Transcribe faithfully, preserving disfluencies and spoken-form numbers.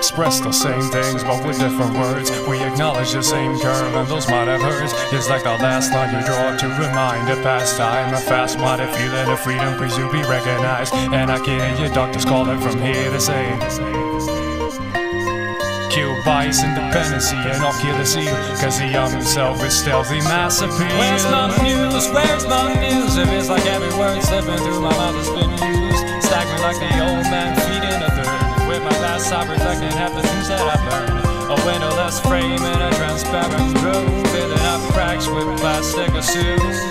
express the same things, but with different words. We acknowledge the same curve, and those might have hurts. It's like the last line you draw to remind a past time. A fast-minded feeling of freedom, please you be recognized. And I can hear your doctors calling from here to say, kill bias, independency, and I'll kill the seal, cause the young himself is stealthy mass appeal. Where's my muse? Where's my muse? If it's like every word slipping through my mouth has been used, staggering like the old man feeding a third. With my past I reflecting half the things that I've learned. A windowless frame in a transparent room, filling up cracks with plastic assumed.